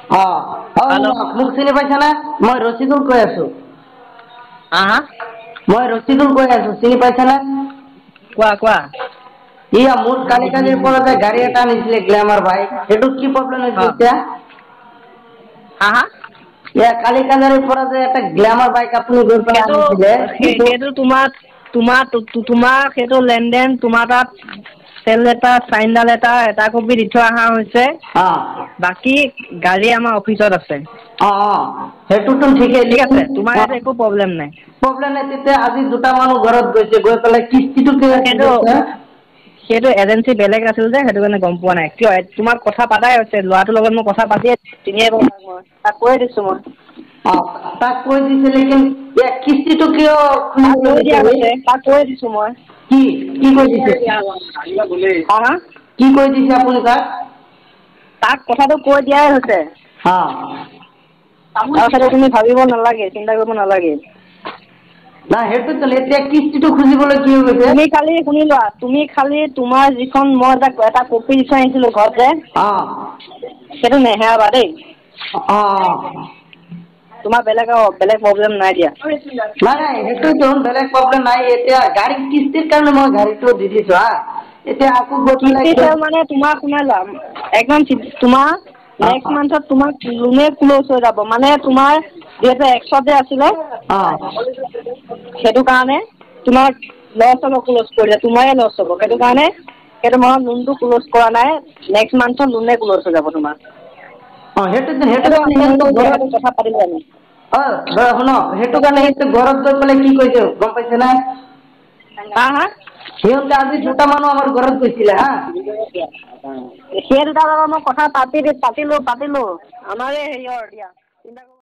মোক চিনি পাইছা না মই ৰচিদুল কৈ আছো মই ৰচিদুল কৈ আছো চিনি পাইছা না কোৱা মোৰ কালিকালিৰ পৰা যে গাড়ী এটা আনিছিলে গ্লেমাৰ বাইক সেইটো কি প্ৰব্লেম হৈছে এতিয়া কালিকালিৰ পৰা যে এটা গ্লেমাৰ বাইক আপুনি গৈ পেলাই আনিছিলে সেইটো তোমাৰ সেইটো লেনদেন তোমাৰ তাত তেল লেটাৰ চাইনডাল এটা কপি দি থৈ অহা হৈছে বাকী গাড়ী আমাৰ অফিচত আছে সেইটোতো ঠিকেই ঠিক আছে তোমাৰ ইয়াত একো প্ৰব্লেম নাই তেতিয়া আজি দুটা মানুহ ঘৰত গৈছে গৈ পেলাই কিস্তিটো সেইটো এজেঞ্চি বেলেগ আছিল যে সেইটো কাৰণে গম পোৱা নাই কিয় তোমাক কথা পাতাই হৈছে ল'ৰাটোৰ লগত মই কথা পাতিয়ে তিনিয়ে মই তাক কৈ দিছো মই তাক কৈ দিছে লেকিন কিস্তিটো কিয় তাক কৈ দিছো মই কি কৈ দিছে কি কৈ দিছে আপুনি তাক কথাটো কৈ দিয়াই হৈছে তাৰপিছতে তুমি ভাবিব নালাগে চিন্তা কৰিব নালাগে না সেইটো এতিয়া কিস্তিটো খুজিবলৈ কি হৈ গৈছে শুনি লোৱা তুমি খালি তোমাৰ যিখন মই এটা কপি দি থৈ আহিছিলো ঘৰত যে সেইটো নেহেৰাবা দেই তোমাৰ বেলেগ প্ৰব্লেম নাই দিয়া নাই সেইটোতো বেলেগ প্ৰব্লেম নাই এতিয়া গাড়ী কিস্তিৰ কাৰণে মই গাড়ীটো দি দিছো এতিয়া আকৌ মানে তোমাৰ শুনা লোৱা একদম তোমাৰ নেক্সট মান্থত তোমাক লোনে ক্ল'জ হৈ যাব মানে তোমাৰ যিহেতু 100 যে আছিলে সেইটো কাৰণে তোমাৰ লছ হ'ব ক্ল'জ কৰিলে তোমাৰে লছ হ'ব সেইটো কাৰণে সেইটো মাহত লোনটো ক্ল'জ কৰা নাই নেক্সট মান্থত লোনে ক্ল'জ হৈ যাব তোমাৰ কথা পাতিলো আমি শুনক সেইটো কাৰণে ঘৰত গৈ পেলাই কি কৈছে গম পাইছে না সিহঁতে আজি দুটা মানুহ আমাৰ ঘৰত গৈছিলে সেই দুটা লগত মই কথা পাতিলো আমাৰে হেৰিয়ৰ দিয়া